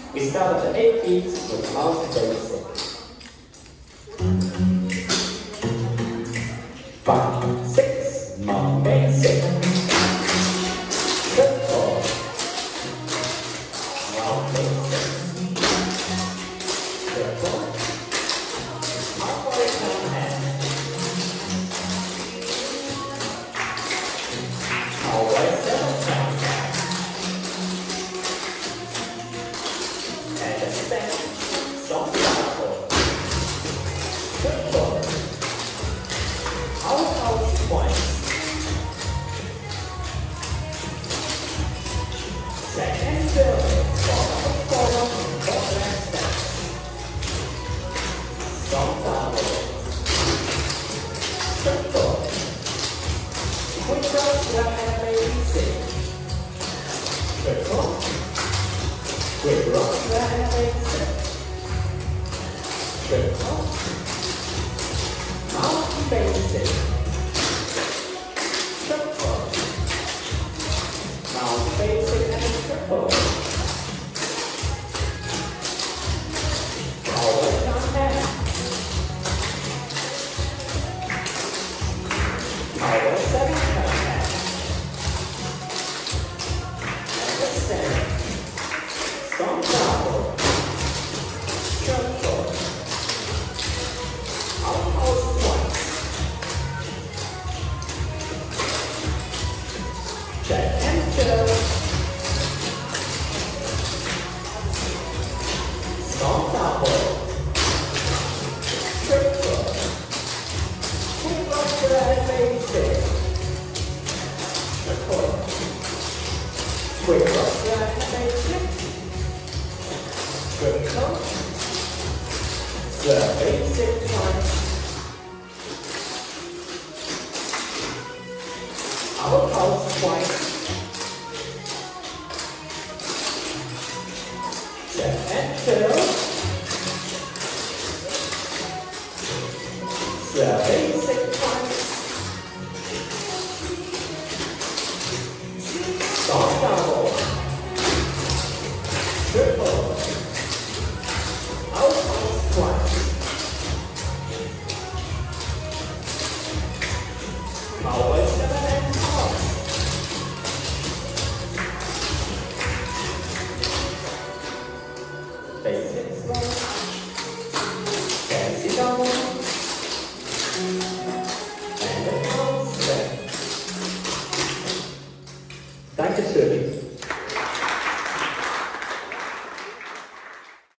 We start at the 8 beats with house basic. 5, 6, more basic. Triple. More basic. Triple. Halfway down hand. Always 7 times. And a step. Soft double. Triple. Out twice. Second fill. Forward, left step. Soft double. Triple. Quick cross left hand basic. Triple. Quick cross left hand basic. Triple. Mountain basic. Triple. Mountain basic and triple. Always on hand. Always 7 on hand. And a step. Strong double. Triple. Almost twice. Check and chill. Strong double. Triple. Quick rock to the basic. Triple. Quick rock to the basic. Triple. The basic one. Our house twice. Check and chill.